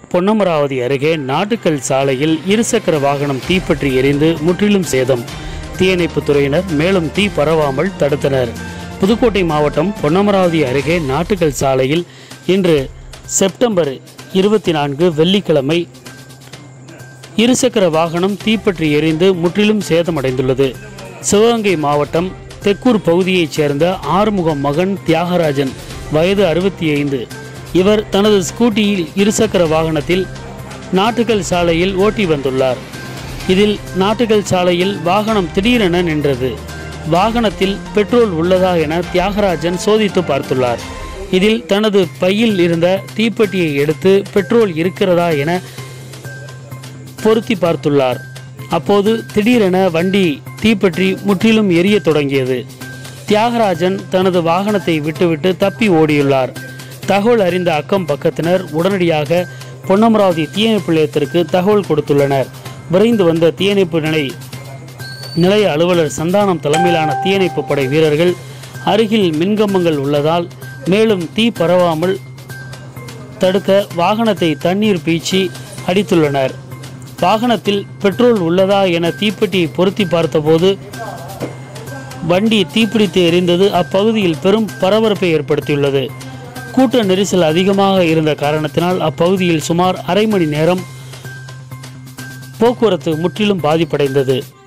பொன்னமராவதி அருகே நாட்டுக்கல் சாலையில் இருசக்கர வாகனம் தீப்பற்றி எரிந்து முற்றிலும் சேதம். தீயணைப்புத் துறையினர் மேலும் தீ பரவாமல் தடுத்தனர். புதுக்கோட்டை மாவட்டம் பொன்னமராவதி அருகே நாட்டுக்கல் சாலையில் இன்று செப்டம்பர் 24 வெள்ளிக்கிழமை இருசக்கர வாகனம் தீப்பற்றி எரிந்து முற்றிலும் சேதமடைந்துள்ளது. சிவகங்கை மாவட்டம் தெக்கூர் பகுதியைச் சேர்ந்த ஆறுமுகம் மகன் தியாகராஜன், வயது 65. இவர் தனது ஸ்கூட்டியில் இருசக்கர வாகனத்தில் நாட்டுக்கல் சாலையில் ஓட்டி வந்துள்ளார். இதில் நாட்டுக்கல் சாலையில் வாகனம் திடீரென நின்றது. வாகனத்தில் பெட்ரோல் உள்ளதா என தியாகராஜன் சோதித்து பார்த்துள்ளார். இதில் தனது பையில் இருந்த தீப்பெட்டியை எடுத்து பெட்ரோல் இருக்கிறதா என பொருத்தி பார்த்துள்ளார். அப்போது திடீரென வண்டி தீப்பற்றி முற்றிலும் எரிய தொடங்கியது. தியாகராஜன் தனது வாகனத்தை விட்டுவிட்டு தப்பி ஓடியுள்ளார். தகவல் அறிந்த அக்கம் பக்கத்தினர் உடனடியாக பொன்னமராவதி தீயணைப்பு நிலையத்திற்கு தகவல் கொடுத்துள்ளனர். விரைந்து வந்த தீயணைப்பு நிலைய அலுவலர் சந்தானம் தலைமையிலான தீயணைப்பு படை வீரர்கள் அருகில் மின்கம்பங்கள் உள்ளதால் மேலும் தீ பரவாமல் தடுக்க வாகனத்தை தண்ணீர் பீச்சி அடித்துள்ளனர். வாகனத்தில் பெட்ரோல் உள்ளதா என தீப்பெட்டியை பொருத்தி பார்த்தபோது வண்டி தீப்பிடித்து எரிந்தது அப்பகுதியில் பெரும் பரபரப்பை ஏற்படுத்தியுள்ளது. கூட்ட நெரிசல் அதிகமாக இருந்த காரணத்தினால் அப்பகுதியில் சுமார் அரை மணி நேரம் போக்குவரத்து முற்றிலும் பாதிப்படைந்தது.